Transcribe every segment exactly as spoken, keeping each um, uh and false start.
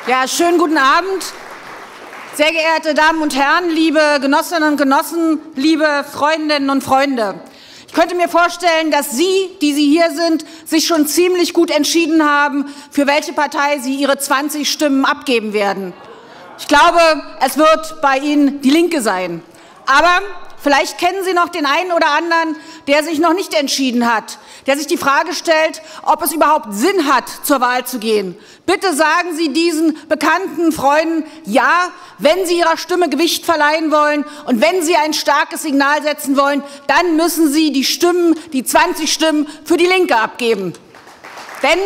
Ja, schönen guten Abend. Sehr geehrte Damen und Herren, liebe Genossinnen und Genossen, liebe Freundinnen und Freunde. Ich könnte mir vorstellen, dass Sie, die Sie hier sind, sich schon ziemlich gut entschieden haben, für welche Partei Sie Ihre zwanzig Stimmen abgeben werden. Ich glaube, es wird bei Ihnen die Linke sein. Aber vielleicht kennen Sie noch den einen oder anderen, der sich noch nicht entschieden hat, der sich die Frage stellt, ob es überhaupt Sinn hat, zur Wahl zu gehen. Bitte sagen Sie diesen bekannten Freunden ja, wenn Sie Ihrer Stimme Gewicht verleihen wollen und wenn Sie ein starkes Signal setzen wollen, dann müssen Sie die Stimmen, die zwanzig Stimmen für die Linke abgeben. Denn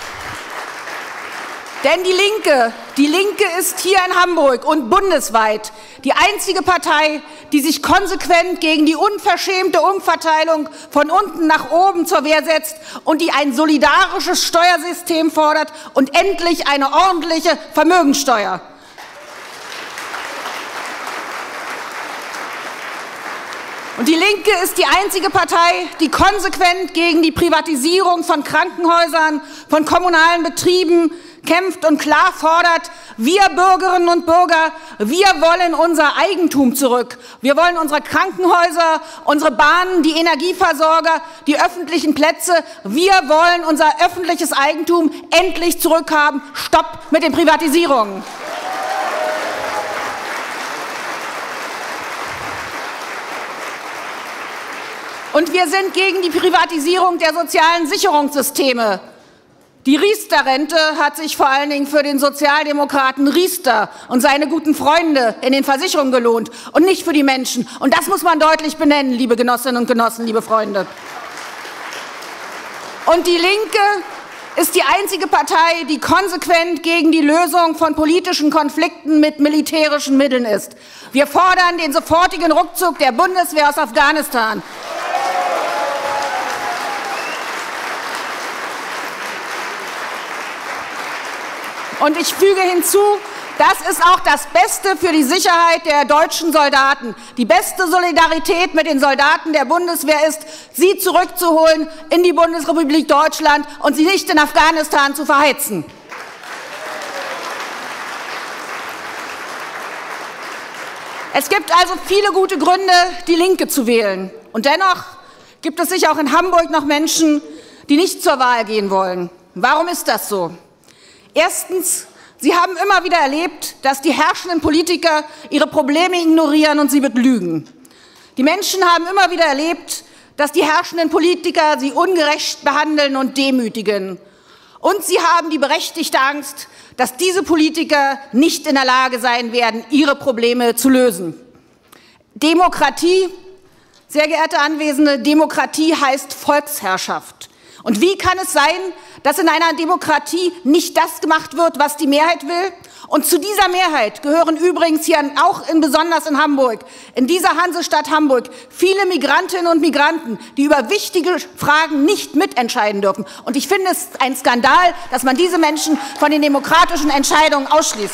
Denn die Linke, die Linke ist hier in Hamburg und bundesweit die einzige Partei, die sich konsequent gegen die unverschämte Umverteilung von unten nach oben zur Wehr setzt und die ein solidarisches Steuersystem fordert und endlich eine ordentliche Vermögensteuer. Und die Linke ist die einzige Partei, die konsequent gegen die Privatisierung von Krankenhäusern, von kommunalen Betrieben kämpft und klar fordert, wir Bürgerinnen und Bürger, wir wollen unser Eigentum zurück. Wir wollen unsere Krankenhäuser, unsere Bahnen, die Energieversorger, die öffentlichen Plätze. Wir wollen unser öffentliches Eigentum endlich zurückhaben. Stopp mit den Privatisierungen. Und wir sind gegen die Privatisierung der sozialen Sicherungssysteme. Die Riester-Rente hat sich vor allen Dingen für den Sozialdemokraten Riester und seine guten Freunde in den Versicherungen gelohnt und nicht für die Menschen. Und das muss man deutlich benennen, liebe Genossinnen und Genossen, liebe Freunde. Und die Linke ist die einzige Partei, die konsequent gegen die Lösung von politischen Konflikten mit militärischen Mitteln ist. Wir fordern den sofortigen Rückzug der Bundeswehr aus Afghanistan. Und ich füge hinzu, das ist auch das Beste für die Sicherheit der deutschen Soldaten. Die beste Solidarität mit den Soldaten der Bundeswehr ist, sie zurückzuholen in die Bundesrepublik Deutschland und sie nicht in Afghanistan zu verheizen. Es gibt also viele gute Gründe, die Linke zu wählen. Und dennoch gibt es sicher auch in Hamburg noch Menschen, die nicht zur Wahl gehen wollen. Warum ist das so? Erstens, Sie haben immer wieder erlebt, dass die herrschenden Politiker ihre Probleme ignorieren und sie betrügen. Die Menschen haben immer wieder erlebt, dass die herrschenden Politiker sie ungerecht behandeln und demütigen. Und sie haben die berechtigte Angst, dass diese Politiker nicht in der Lage sein werden, ihre Probleme zu lösen. Demokratie, sehr geehrte Anwesende, Demokratie heißt Volksherrschaft. Und wie kann es sein, dass in einer Demokratie nicht das gemacht wird, was die Mehrheit will? Und zu dieser Mehrheit gehören übrigens hier auch in, besonders in Hamburg, in dieser Hansestadt Hamburg, viele Migrantinnen und Migranten, die über wichtige Fragen nicht mitentscheiden dürfen. Und ich finde es ein Skandal, dass man diese Menschen von den demokratischen Entscheidungen ausschließt.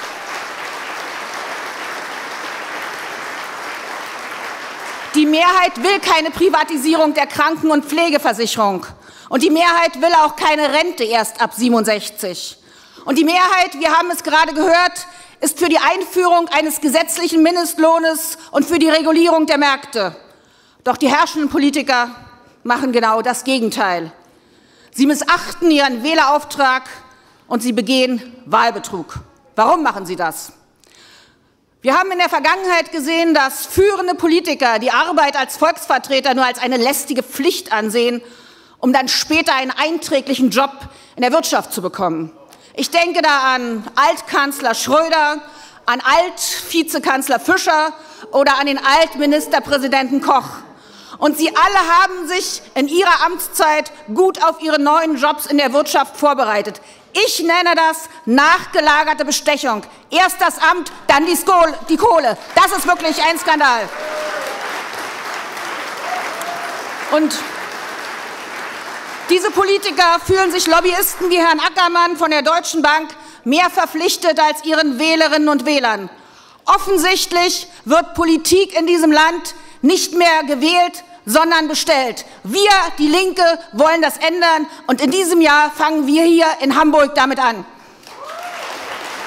Die Mehrheit will keine Privatisierung der Kranken- und Pflegeversicherung. Und die Mehrheit will auch keine Rente erst ab siebenundsechzig. Und die Mehrheit, wir haben es gerade gehört, ist für die Einführung eines gesetzlichen Mindestlohnes und für die Regulierung der Märkte. Doch die herrschenden Politiker machen genau das Gegenteil. Sie missachten ihren Wählerauftrag und sie begehen Wahlbetrug. Warum machen sie das? Wir haben in der Vergangenheit gesehen, dass führende Politiker die Arbeit als Volksvertreter nur als eine lästige Pflicht ansehen, um dann später einen einträglichen Job in der Wirtschaft zu bekommen. Ich denke da an Altkanzler Schröder, an Alt-Vizekanzler Fischer oder an den Altministerpräsidenten Koch. Und sie alle haben sich in ihrer Amtszeit gut auf ihre neuen Jobs in der Wirtschaft vorbereitet. Ich nenne das nachgelagerte Bestechung. Erst das Amt, dann die Kohle. Das ist wirklich ein Skandal. Und diese Politiker fühlen sich Lobbyisten wie Herrn Ackermann von der Deutschen Bank mehr verpflichtet als ihren Wählerinnen und Wählern. Offensichtlich wird Politik in diesem Land nicht mehr gewählt, sondern bestellt. Wir, die Linke, wollen das ändern und in diesem Jahr fangen wir hier in Hamburg damit an.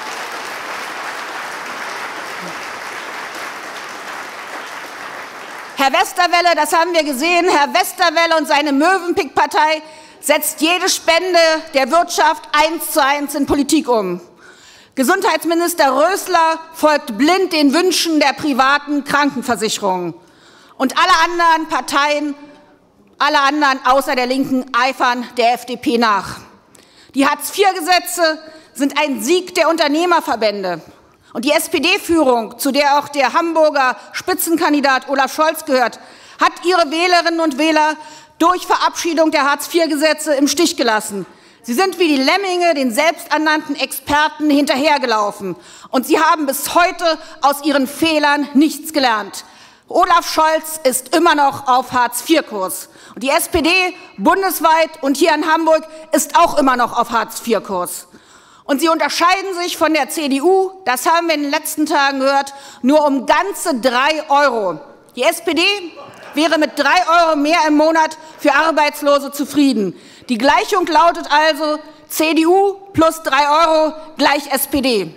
Herr Westerwelle, das haben wir gesehen, Herr Westerwelle und seine Mövenpick-Partei setzt jede Spende der Wirtschaft eins zu eins in Politik um. Gesundheitsminister Rösler folgt blind den Wünschen der privaten Krankenversicherungen. Und alle anderen Parteien, alle anderen außer der Linken eifern der F D P nach. Die Hartz vier Gesetze sind ein Sieg der Unternehmerverbände. Und die S P D-Führung, zu der auch der Hamburger Spitzenkandidat Olaf Scholz gehört, hat ihre Wählerinnen und Wähler durch Verabschiedung der Hartz vier Gesetze im Stich gelassen. Sie sind wie die Lemminge den selbsternannten Experten hinterhergelaufen. Und sie haben bis heute aus ihren Fehlern nichts gelernt. Olaf Scholz ist immer noch auf Hartz vier Kurs. Und die S P D bundesweit und hier in Hamburg ist auch immer noch auf Hartz vier Kurs. Und sie unterscheiden sich von der C D U, das haben wir in den letzten Tagen gehört, nur um ganze drei Euro. Die S P D wäre mit drei Euro mehr im Monat für Arbeitslose zufrieden. Die Gleichung lautet also C D U plus drei Euro gleich S P D.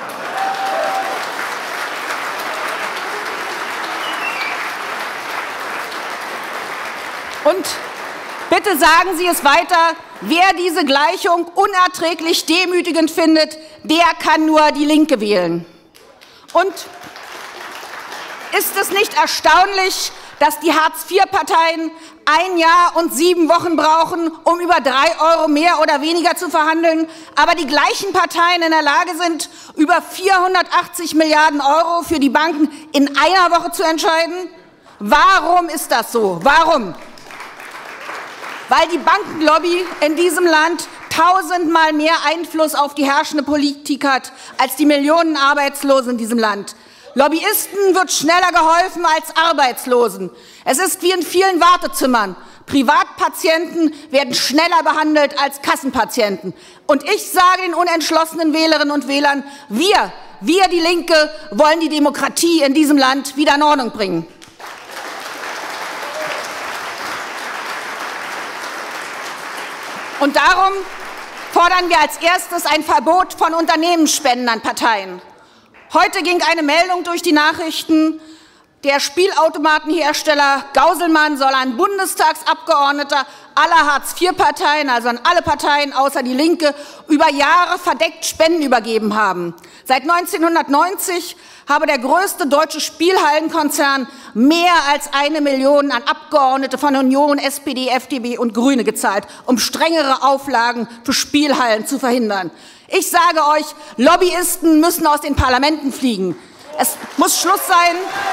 Und bitte sagen Sie es weiter, wer diese Gleichung unerträglich demütigend findet, der kann nur die Linke wählen. Und ist es nicht erstaunlich, dass die Hartz vier Parteien ein Jahr und sieben Wochen brauchen, um über drei Euro mehr oder weniger zu verhandeln, aber die gleichen Parteien in der Lage sind, über vierhundertachtzig Milliarden Euro für die Banken in einer Woche zu entscheiden? Warum ist das so? Warum? Weil die Bankenlobby in diesem Land tausendmal mehr Einfluss auf die herrschende Politik hat als die Millionen Arbeitslosen in diesem Land. Lobbyisten wird schneller geholfen als Arbeitslosen. Es ist wie in vielen Wartezimmern. Privatpatienten werden schneller behandelt als Kassenpatienten. Und ich sage den unentschlossenen Wählerinnen und Wählern, wir, wir die Linke, wollen die Demokratie in diesem Land wieder in Ordnung bringen. Und darum fordern wir als erstes ein Verbot von Unternehmensspenden an Parteien. Heute ging eine Meldung durch die Nachrichten, der Spielautomatenhersteller Gauselmann soll ein Bundestagsabgeordneter aller Hartz vier Parteien, also an alle Parteien außer die Linke, über Jahre verdeckt Spenden übergeben haben. Seit neunzehnhundertneunzig habe der größte deutsche Spielhallenkonzern mehr als eine Million an Abgeordnete von Union, S P D, F D P und Grüne gezahlt, um strengere Auflagen für Spielhallen zu verhindern. Ich sage euch, Lobbyisten müssen aus den Parlamenten fliegen. Es muss Schluss sein.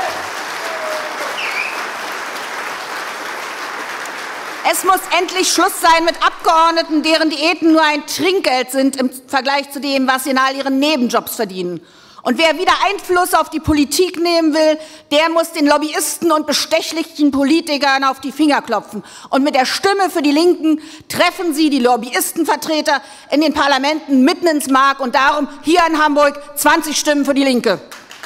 Es muss endlich Schluss sein mit Abgeordneten, deren Diäten nur ein Trinkgeld sind im Vergleich zu dem, was sie in all ihren Nebenjobs verdienen. Und wer wieder Einfluss auf die Politik nehmen will, der muss den Lobbyisten und bestechlichen Politikern auf die Finger klopfen. Und mit der Stimme für die Linken treffen Sie die Lobbyistenvertreter in den Parlamenten mitten ins Mark. Und darum hier in Hamburg zwanzig Stimmen für die Linke.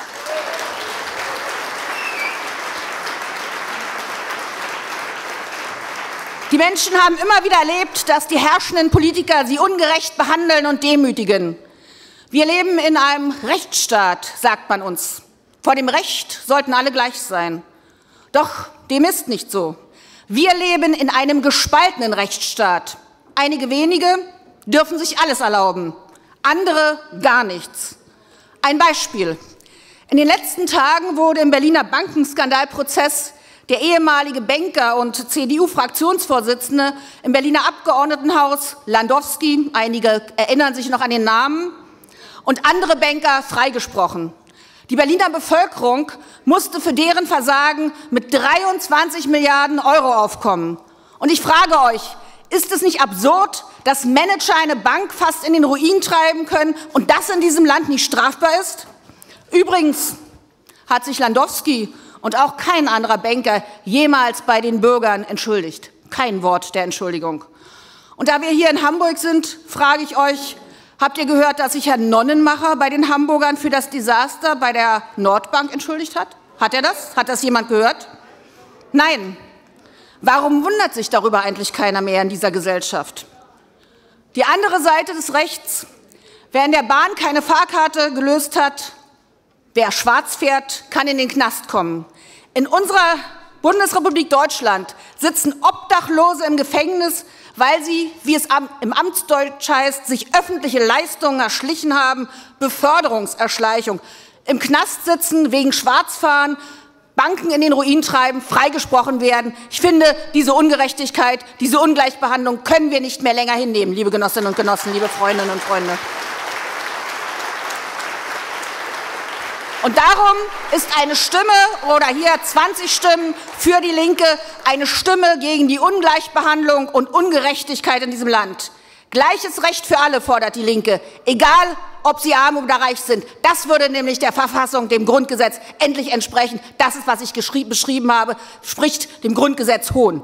Die Menschen haben immer wieder erlebt, dass die herrschenden Politiker sie ungerecht behandeln und demütigen. Wir leben in einem Rechtsstaat, sagt man uns. Vor dem Recht sollten alle gleich sein. Doch dem ist nicht so. Wir leben in einem gespaltenen Rechtsstaat. Einige wenige dürfen sich alles erlauben, andere gar nichts. Ein Beispiel. In den letzten Tagen wurde im Berliner Bankenskandalprozess der ehemalige Banker und C D U-Fraktionsvorsitzende im Berliner Abgeordnetenhaus Landowski, einige erinnern sich noch an den Namen, und andere Banker freigesprochen. Die Berliner Bevölkerung musste für deren Versagen mit dreiundzwanzig Milliarden Euro aufkommen. Und ich frage euch, ist es nicht absurd, dass Manager eine Bank fast in den Ruin treiben können und das in diesem Land nicht strafbar ist? Übrigens hat sich Landowski und auch kein anderer Banker jemals bei den Bürgern entschuldigt. Kein Wort der Entschuldigung. Und da wir hier in Hamburg sind, frage ich euch, habt ihr gehört, dass sich Herr Nonnenmacher bei den Hamburgern für das Desaster bei der Nordbank entschuldigt hat? Hat er das? Hat das jemand gehört? Nein. Warum wundert sich darüber eigentlich keiner mehr in dieser Gesellschaft? Die andere Seite des Rechts, wer in der Bahn keine Fahrkarte gelöst hat, wer schwarz fährt, kann in den Knast kommen. In unserer Bundesrepublik Deutschland sitzen Obdachlose im Gefängnis, weil sie, wie es im Amtsdeutsch heißt, sich öffentliche Leistungen erschlichen haben, Beförderungserschleichung, im Knast sitzen wegen Schwarzfahren, Banken in den Ruin treiben, freigesprochen werden. Ich finde, diese Ungerechtigkeit, diese Ungleichbehandlung können wir nicht mehr länger hinnehmen, liebe Genossinnen und Genossen, liebe Freundinnen und Freunde. Und darum ist eine Stimme oder hier zwanzig Stimmen für die Linke eine Stimme gegen die Ungleichbehandlung und Ungerechtigkeit in diesem Land. Gleiches Recht für alle fordert die Linke, egal ob sie arm oder reich sind. Das würde nämlich der Verfassung, dem Grundgesetz endlich entsprechen. Das ist, was ich beschrieben habe, spricht dem Grundgesetz Hohn.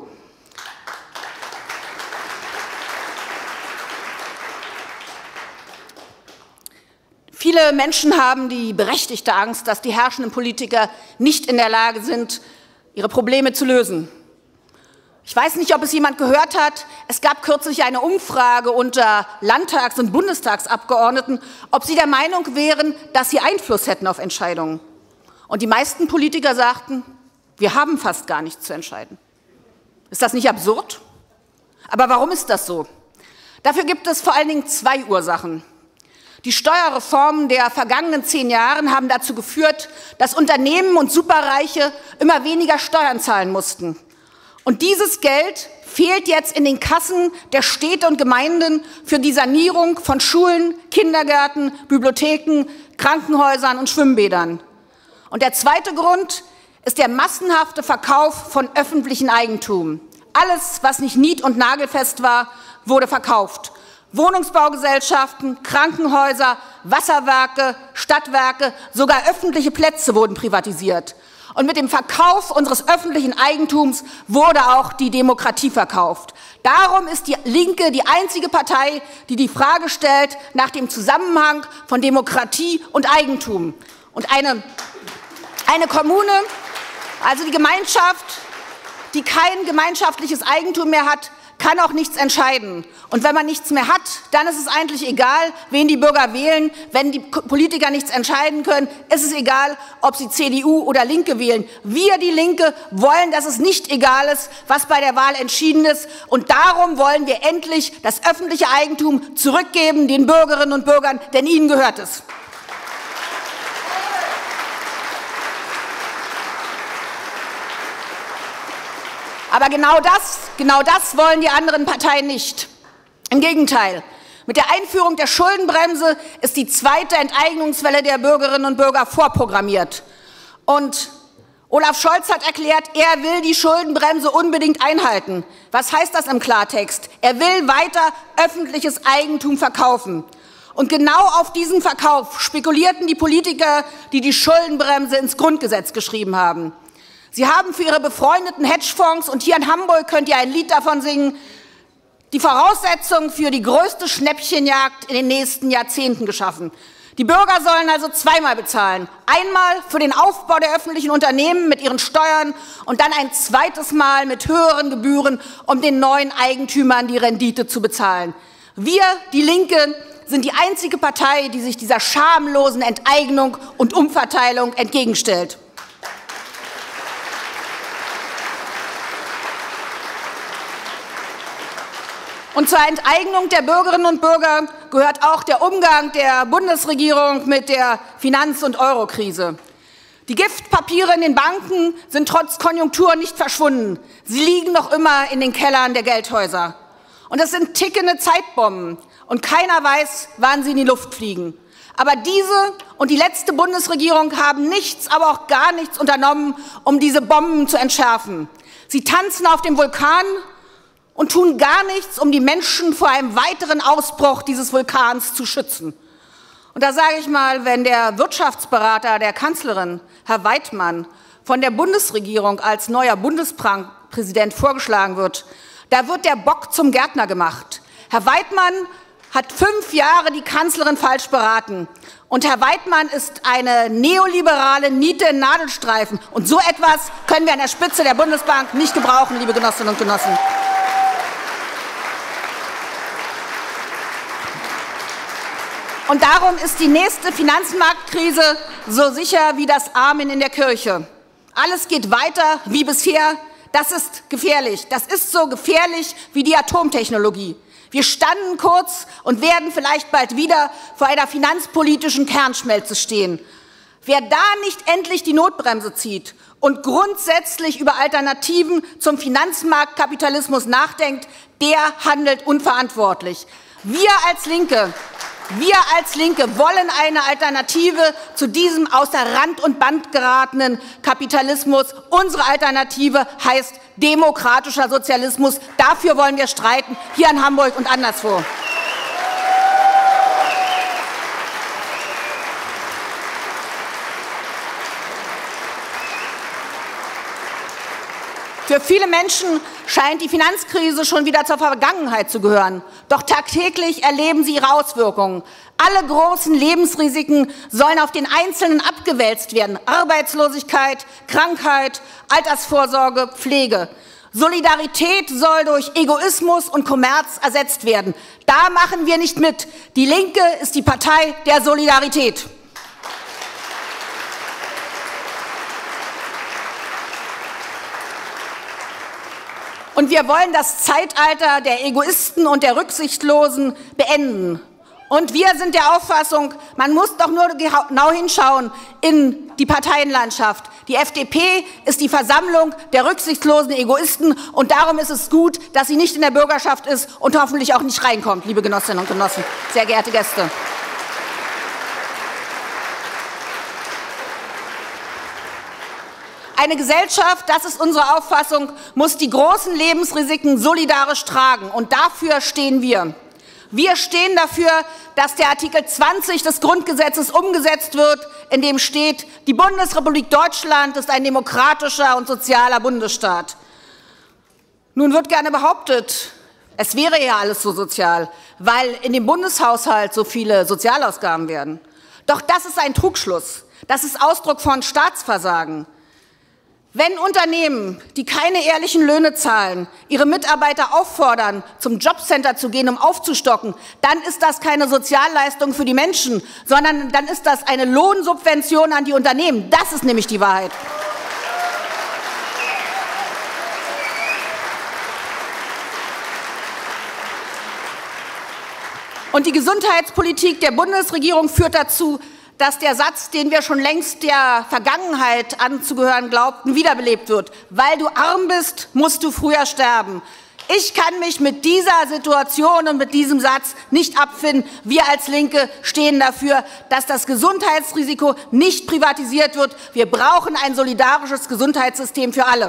Viele Menschen haben die berechtigte Angst, dass die herrschenden Politiker nicht in der Lage sind, ihre Probleme zu lösen. Ich weiß nicht, ob es jemand gehört hat. Es gab kürzlich eine Umfrage unter Landtags- und Bundestagsabgeordneten, ob sie der Meinung wären, dass sie Einfluss hätten auf Entscheidungen. Und die meisten Politiker sagten, wir haben fast gar nichts zu entscheiden. Ist das nicht absurd? Aber warum ist das so? Dafür gibt es vor allen Dingen zwei Ursachen. Die Steuerreformen der vergangenen zehn Jahre haben dazu geführt, dass Unternehmen und Superreiche immer weniger Steuern zahlen mussten. Und dieses Geld fehlt jetzt in den Kassen der Städte und Gemeinden für die Sanierung von Schulen, Kindergärten, Bibliotheken, Krankenhäusern und Schwimmbädern. Und der zweite Grund ist der massenhafte Verkauf von öffentlichem Eigentum. Alles, was nicht nied- und nagelfest war, wurde verkauft. Wohnungsbaugesellschaften, Krankenhäuser, Wasserwerke, Stadtwerke, sogar öffentliche Plätze wurden privatisiert. Und mit dem Verkauf unseres öffentlichen Eigentums wurde auch die Demokratie verkauft. Darum ist die Linke die einzige Partei, die die Frage stellt nach dem Zusammenhang von Demokratie und Eigentum. Und eine, eine Kommune, also die Gemeinschaft, die kein gemeinschaftliches Eigentum mehr hat, kann auch nichts entscheiden. Und wenn man nichts mehr hat, dann ist es eigentlich egal, wen die Bürger wählen. Wenn die Politiker nichts entscheiden können, ist es egal, ob sie C D U oder Linke wählen. Wir, die Linke, wollen, dass es nicht egal ist, was bei der Wahl entschieden ist. Und darum wollen wir endlich das öffentliche Eigentum zurückgeben den Bürgerinnen und Bürgern, denn ihnen gehört es. Aber genau das, genau das wollen die anderen Parteien nicht. Im Gegenteil, mit der Einführung der Schuldenbremse ist die zweite Enteignungswelle der Bürgerinnen und Bürger vorprogrammiert. Und Olaf Scholz hat erklärt, er will die Schuldenbremse unbedingt einhalten. Was heißt das im Klartext? Er will weiter öffentliches Eigentum verkaufen. Und genau auf diesen Verkauf spekulierten die Politiker, die die Schuldenbremse ins Grundgesetz geschrieben haben. Sie haben für ihre befreundeten Hedgefonds, und hier in Hamburg könnt ihr ein Lied davon singen, die Voraussetzungen für die größte Schnäppchenjagd in den nächsten Jahrzehnten geschaffen. Die Bürger sollen also zweimal bezahlen. Einmal für den Aufbau der öffentlichen Unternehmen mit ihren Steuern und dann ein zweites Mal mit höheren Gebühren, um den neuen Eigentümern die Rendite zu bezahlen. Wir, die Linke, sind die einzige Partei, die sich dieser schamlosen Enteignung und Umverteilung entgegenstellt. Und zur Enteignung der Bürgerinnen und Bürger gehört auch der Umgang der Bundesregierung mit der Finanz- und Eurokrise. Die Giftpapiere in den Banken sind trotz Konjunktur nicht verschwunden. Sie liegen noch immer in den Kellern der Geldhäuser. Und es sind tickende Zeitbomben. Und keiner weiß, wann sie in die Luft fliegen. Aber diese und die letzte Bundesregierung haben nichts, aber auch gar nichts unternommen, um diese Bomben zu entschärfen. Sie tanzen auf dem Vulkan und tun gar nichts, um die Menschen vor einem weiteren Ausbruch dieses Vulkans zu schützen. Und da sage ich mal, wenn der Wirtschaftsberater der Kanzlerin, Herr Weidmann, von der Bundesregierung als neuer Bundespräsident vorgeschlagen wird, da wird der Bock zum Gärtner gemacht. Herr Weidmann hat fünf Jahre die Kanzlerin falsch beraten. Und Herr Weidmann ist eine neoliberale Niete in Nadelstreifen. Und so etwas können wir an der Spitze der Bundesbank nicht gebrauchen, liebe Genossinnen und Genossen. Und darum ist die nächste Finanzmarktkrise so sicher wie das Amen in der Kirche. Alles geht weiter wie bisher. Das ist gefährlich. Das ist so gefährlich wie die Atomtechnologie. Wir standen kurz und werden vielleicht bald wieder vor einer finanzpolitischen Kernschmelze stehen. Wer da nicht endlich die Notbremse zieht und grundsätzlich über Alternativen zum Finanzmarktkapitalismus nachdenkt, der handelt unverantwortlich. Wir als Linke, wir als Linke wollen eine Alternative zu diesem außer Rand und Band geratenen Kapitalismus. Unsere Alternative heißt demokratischer Sozialismus. Dafür wollen wir streiten, hier in Hamburg und anderswo. Für viele Menschen scheint die Finanzkrise schon wieder zur Vergangenheit zu gehören. Doch tagtäglich erleben sie ihre Auswirkungen. Alle großen Lebensrisiken sollen auf den Einzelnen abgewälzt werden. Arbeitslosigkeit, Krankheit, Altersvorsorge, Pflege. Solidarität soll durch Egoismus und Kommerz ersetzt werden. Da machen wir nicht mit. Die Linke ist die Partei der Solidarität. Und wir wollen das Zeitalter der Egoisten und der Rücksichtslosen beenden. Und wir sind der Auffassung, man muss doch nur genau hinschauen in die Parteienlandschaft. Die F D P ist die Versammlung der rücksichtslosen Egoisten und darum ist es gut, dass sie nicht in der Bürgerschaft ist und hoffentlich auch nicht reinkommt, liebe Genossinnen und Genossen, sehr geehrte Gäste. Eine Gesellschaft, das ist unsere Auffassung, muss die großen Lebensrisiken solidarisch tragen. Und dafür stehen wir. Wir stehen dafür, dass der Artikel zwanzig des Grundgesetzes umgesetzt wird, in dem steht, die Bundesrepublik Deutschland ist ein demokratischer und sozialer Bundesstaat. Nun wird gerne behauptet, es wäre ja alles so sozial, weil in dem Bundeshaushalt so viele Sozialausgaben werden. Doch das ist ein Trugschluss. Das ist Ausdruck von Staatsversagen. Wenn Unternehmen, die keine ehrlichen Löhne zahlen, ihre Mitarbeiter auffordern, zum Jobcenter zu gehen, um aufzustocken, dann ist das keine Sozialleistung für die Menschen, sondern dann ist das eine Lohnsubvention an die Unternehmen. Das ist nämlich die Wahrheit. Und die Gesundheitspolitik der Bundesregierung führt dazu, dass der Satz, den wir schon längst der Vergangenheit anzugehören glaubten, wiederbelebt wird. Weil du arm bist, musst du früher sterben. Ich kann mich mit dieser Situation und mit diesem Satz nicht abfinden. Wir als Linke stehen dafür, dass das Gesundheitsrisiko nicht privatisiert wird. Wir brauchen ein solidarisches Gesundheitssystem für alle.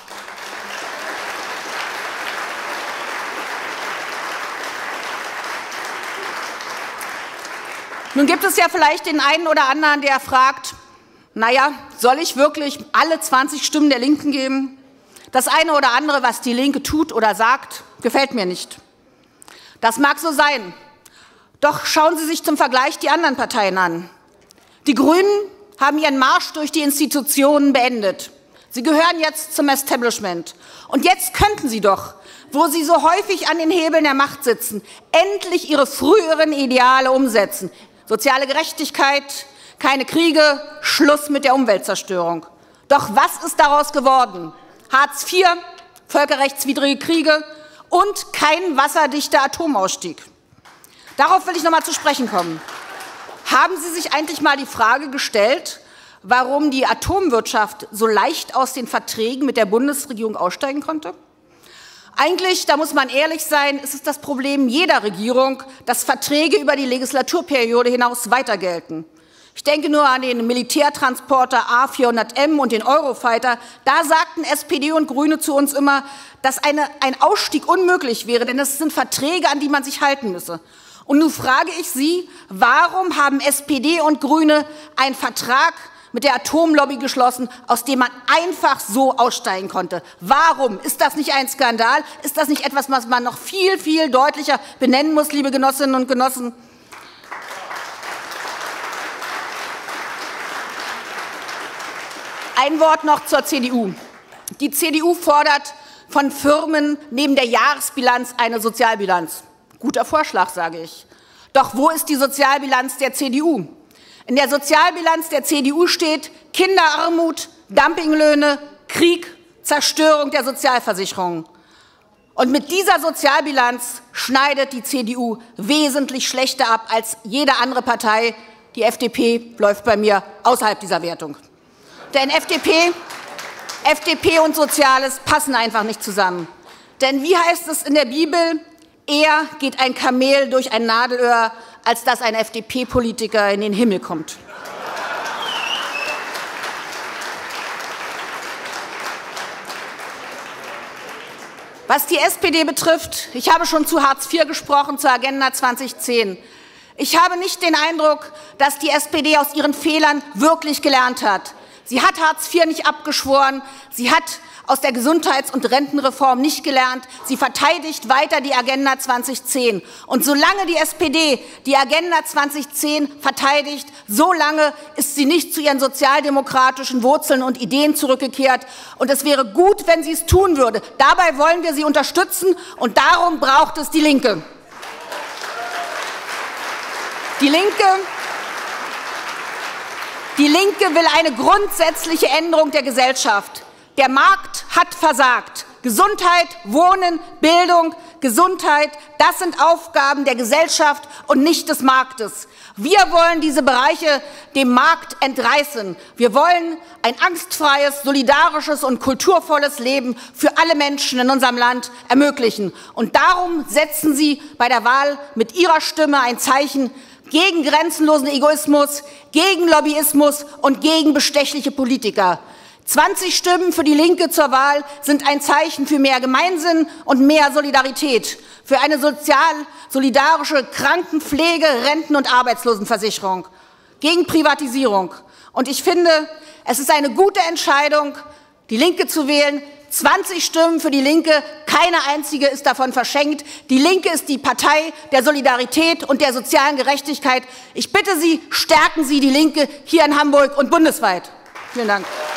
Nun gibt es ja vielleicht den einen oder anderen, der fragt, naja, soll ich wirklich alle zwanzig Stimmen der Linken geben? Das eine oder andere, was die Linke tut oder sagt, gefällt mir nicht. Das mag so sein. Doch schauen Sie sich zum Vergleich die anderen Parteien an. Die Grünen haben ihren Marsch durch die Institutionen beendet. Sie gehören jetzt zum Establishment. Und jetzt könnten sie doch, wo sie so häufig an den Hebeln der Macht sitzen, endlich ihre früheren Ideale umsetzen. Soziale Gerechtigkeit, keine Kriege, Schluss mit der Umweltzerstörung. Doch was ist daraus geworden? Hartz vier, völkerrechtswidrige Kriege und kein wasserdichter Atomausstieg. Darauf will ich noch mal zu sprechen kommen. Haben Sie sich eigentlich mal die Frage gestellt, warum die Atomwirtschaft so leicht aus den Verträgen mit der Bundesregierung aussteigen konnte? Eigentlich, da muss man ehrlich sein, ist es das Problem jeder Regierung, dass Verträge über die Legislaturperiode hinaus weiter gelten. Ich denke nur an den Militärtransporter A vierhundert M und den Eurofighter. Da sagten S P D und Grüne zu uns immer, dass eine, ein Ausstieg unmöglich wäre, denn es sind Verträge, an die man sich halten müsse. Und nun frage ich Sie, warum haben S P D und Grüne einen Vertrag mit der Atomlobby geschlossen, aus dem man einfach so aussteigen konnte? Warum? Ist das nicht ein Skandal? Ist das nicht etwas, was man noch viel, viel deutlicher benennen muss, liebe Genossinnen und Genossen? Ein Wort noch zur C D U. Die C D U fordert von Firmen neben der Jahresbilanz eine Sozialbilanz. Guter Vorschlag, sage ich. Doch wo ist die Sozialbilanz der C D U? In der Sozialbilanz der C D U steht Kinderarmut, Dumpinglöhne, Krieg, Zerstörung der Sozialversicherungen. Und mit dieser Sozialbilanz schneidet die C D U wesentlich schlechter ab als jede andere Partei. Die F D P läuft bei mir außerhalb dieser Wertung. Denn F D P, F D P und Soziales passen einfach nicht zusammen. Denn wie heißt es in der Bibel, eher geht ein Kamel durch ein Nadelöhr, als dass ein F D P-Politiker in den Himmel kommt. Was die S P D betrifft, ich habe schon zu Hartz vier gesprochen, zur Agenda zweitausendzehn. Ich habe nicht den Eindruck, dass die S P D aus ihren Fehlern wirklich gelernt hat. Sie hat Hartz vier nicht abgeschworen, sie hat aus der Gesundheits- und Rentenreform nicht gelernt, sie verteidigt weiter die Agenda zweitausendzehn. Und solange die S P D die Agenda zweitausendzehn verteidigt, solange ist sie nicht zu ihren sozialdemokratischen Wurzeln und Ideen zurückgekehrt. Und es wäre gut, wenn sie es tun würde. Dabei wollen wir sie unterstützen, und darum braucht es die Linke. Die Linke Die Linke will eine grundsätzliche Änderung der Gesellschaft. Der Markt hat versagt. Gesundheit, Wohnen, Bildung, Gesundheit, das sind Aufgaben der Gesellschaft und nicht des Marktes. Wir wollen diese Bereiche dem Markt entreißen. Wir wollen ein angstfreies, solidarisches und kulturvolles Leben für alle Menschen in unserem Land ermöglichen. Und darum setzen Sie bei der Wahl mit Ihrer Stimme ein Zeichen gegen grenzenlosen Egoismus, gegen Lobbyismus und gegen bestechliche Politiker. zwanzig Stimmen für die Linke zur Wahl sind ein Zeichen für mehr Gemeinsinn und mehr Solidarität, für eine sozial solidarische Krankenpflege, Renten- und Arbeitslosenversicherung, gegen Privatisierung. Und ich finde, es ist eine gute Entscheidung, die Linke zu wählen. zwanzig Stimmen für die Linke, keine einzige ist davon verschenkt. Die Linke ist die Partei der Solidarität und der sozialen Gerechtigkeit. Ich bitte Sie, stärken Sie die Linke hier in Hamburg und bundesweit. Vielen Dank.